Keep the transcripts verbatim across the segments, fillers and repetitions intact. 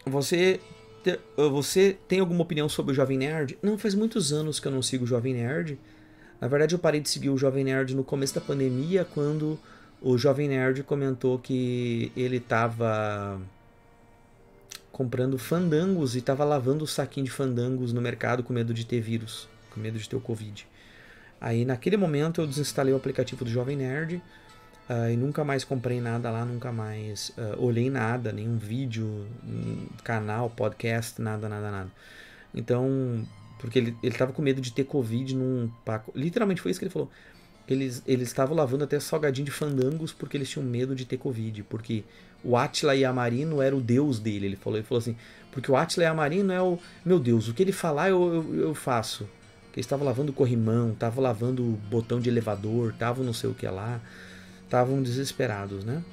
você, te, você tem alguma opinião sobre o Jovem Nerd? Não, faz muitos anos que eu não sigo o Jovem Nerd. Na verdade, eu parei de seguir o Jovem Nerd no começo da pandemia, quando o Jovem Nerd comentou que ele estava comprando fandangos e estava lavando o saquinho de fandangos no mercado com medo de ter vírus, com medo de ter o Covid. Aí, naquele momento, eu desinstalei o aplicativo do Jovem Nerd uh, e nunca mais comprei nada lá, nunca mais uh, olhei nada, nenhum vídeo, um canal, podcast, nada, nada, nada. Então, porque ele, ele tava com medo de ter Covid num paco. Literalmente foi isso que ele falou. Eles eles estavam lavando até salgadinho de fandangos porque eles tinham medo de ter Covid. Porque o Átila Yamarino era o deus dele. Ele falou, ele falou assim: porque o Átila Yamarino é o. Meu Deus, o que ele falar eu, eu, eu faço. Que eles estavam lavando corrimão, estavam lavando botão de elevador, estavam não sei o que lá. Estavam desesperados, né?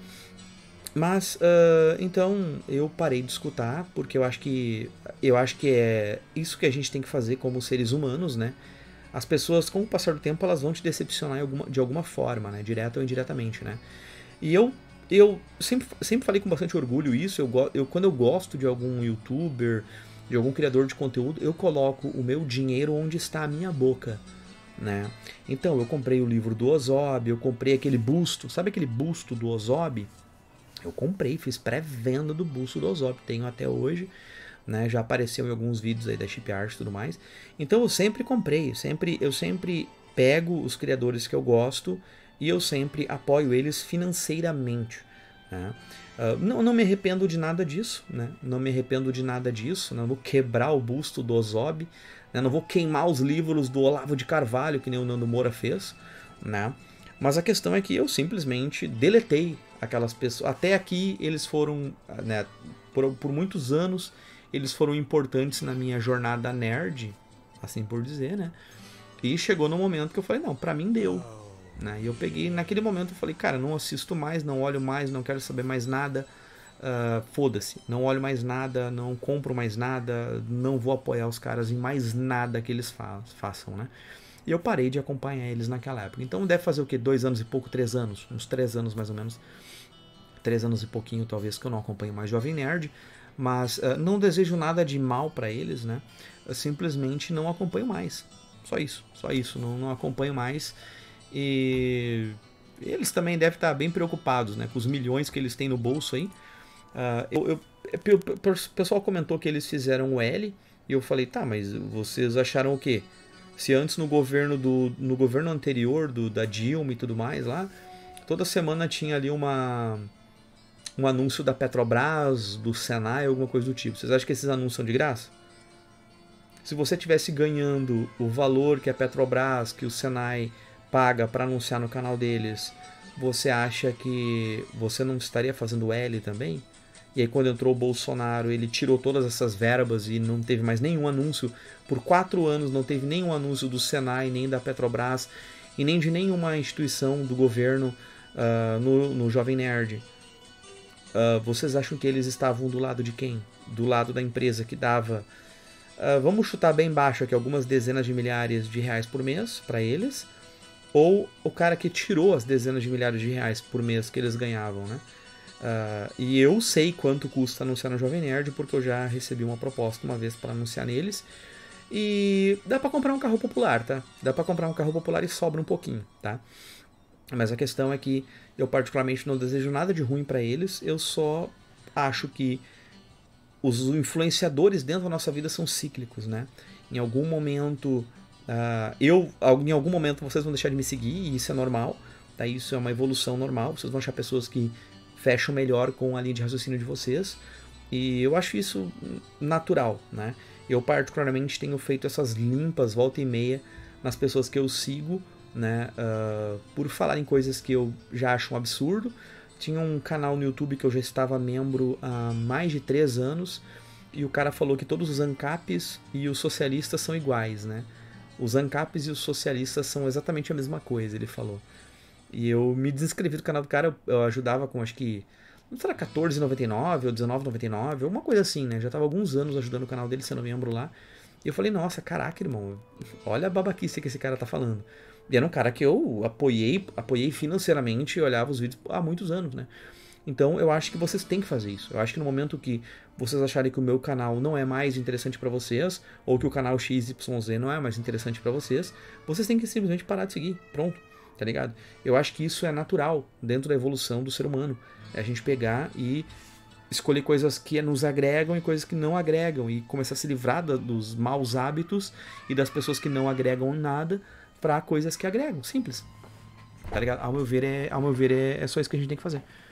Mas, uh, então, eu parei de escutar, porque eu acho que eu acho que é isso que a gente tem que fazer como seres humanos, né? As pessoas, com o passar do tempo, elas vão te decepcionar alguma, de alguma forma, né? Direta ou indiretamente, né? E eu, eu sempre, sempre falei com bastante orgulho isso. Eu, eu, quando eu gosto de algum youtuber, de algum criador de conteúdo, eu coloco o meu dinheiro onde está a minha boca, né? Então, eu comprei o livro do Ozob, eu comprei aquele busto, sabe aquele busto do Ozob? Eu comprei, fiz pré-venda do busto do Ozob, tenho até hoje, né? Já apareceu em alguns vídeos aí da Chip Art e tudo mais. Então eu sempre comprei, sempre, eu sempre pego os criadores que eu gosto e eu sempre apoio eles financeiramente, né? Uh, não, não me arrependo de nada disso, né? Não me arrependo de nada disso, não vou quebrar o busto do Ozob, né? Não vou queimar os livros do Olavo de Carvalho, que nem o Nando Moura fez, né? Mas a questão é que eu simplesmente deletei aquelas pessoas. Até aqui eles foram, né, por, por muitos anos, eles foram importantes na minha jornada nerd, assim por dizer, né? E chegou no momento que eu falei, não, pra mim deu. Né? E eu peguei, naquele momento eu falei, cara, não assisto mais, não olho mais, não quero saber mais nada. Uh, foda-se, não olho mais nada, não compro mais nada, não vou apoiar os caras em mais nada que eles fa façam, né? E eu parei de acompanhar eles naquela época. Então deve fazer o quê? Dois anos e pouco, três anos? Uns três anos mais ou menos. Três anos e pouquinho, talvez, que eu não acompanho mais Jovem Nerd. Mas uh, não desejo nada de mal para eles, né? Eu simplesmente não acompanho mais. Só isso, só isso. Não, não acompanho mais. E eles também devem estar bem preocupados, né? Com os milhões que eles têm no bolso aí. Uh, eu, eu, o pessoal comentou que eles fizeram o L. E eu falei, tá, mas vocês acharam o quê? Se antes no governo do no governo anterior do, da Dilma e tudo mais lá, toda semana tinha ali uma um anúncio da Petrobras, do Senai, alguma coisa do tipo. Vocês acham que esses anúncios são de graça? Se você tivesse ganhando o valor que a Petrobras, que o Senai paga para anunciar no canal deles, você acha que você não estaria fazendo L também? E aí quando entrou o Bolsonaro, ele tirou todas essas verbas e não teve mais nenhum anúncio. Por quatro anos não teve nenhum anúncio do Senai, nem da Petrobras, e nem de nenhuma instituição do governo uh, no, no Jovem Nerd. Uh, vocês acham que eles estavam do lado de quem? Do lado da empresa que dava, uh, vamos chutar bem baixo aqui, algumas dezenas de milhares de reais por mês para eles? Ou o cara que tirou as dezenas de milhares de reais por mês que eles ganhavam, né? Uh, e eu sei quanto custa anunciar no Jovem Nerd, porque eu já recebi uma proposta uma vez para anunciar neles. E dá para comprar um carro popular, tá? Dá para comprar um carro popular e sobra um pouquinho, tá? Mas a questão é que eu particularmente não desejo nada de ruim para eles. Eu só acho que os influenciadores dentro da nossa vida são cíclicos, né? Em algum momento, uh, eu, em algum momento vocês vão deixar de me seguir e isso é normal, tá? Isso é uma evolução normal. Vocês vão achar pessoas que fecham melhor com a linha de raciocínio de vocês. E eu acho isso natural, né? Eu particularmente tenho feito essas limpas volta e meia nas pessoas que eu sigo, né? Uh, por falar em coisas que eu já acho um absurdo. Tinha um canal no YouTube que eu já estava membro há mais de três anos e o cara falou que todos os ANCAPs e os socialistas são iguais, né? Os ANCAPs e os socialistas são exatamente a mesma coisa, ele falou. E eu me desinscrevi do canal do cara, eu ajudava com acho que, não sei lá, quatorze reais e noventa e nove centavos ou dezenove reais e noventa e nove centavos, alguma coisa assim, né? Já tava alguns anos ajudando o canal dele sendo membro lá. E eu falei, nossa, caraca, irmão, olha a babaquice que esse cara tá falando. E era um cara que eu apoiei, apoiei financeiramente e olhava os vídeos há muitos anos, né? Então eu acho que vocês têm que fazer isso. Eu acho que no momento que vocês acharem que o meu canal não é mais interessante pra vocês, ou que o canal X Y Z não é mais interessante pra vocês, vocês têm que simplesmente parar de seguir. Pronto, tá ligado? Eu acho que isso é natural dentro da evolução do ser humano. É a gente pegar e escolher coisas que nos agregam e coisas que não agregam, e começar a se livrar da, dos maus hábitos e das pessoas que não agregam nada pra coisas que agregam. Simples. Tá ligado? Ao meu ver, é, ao meu ver é, é só isso que a gente tem que fazer.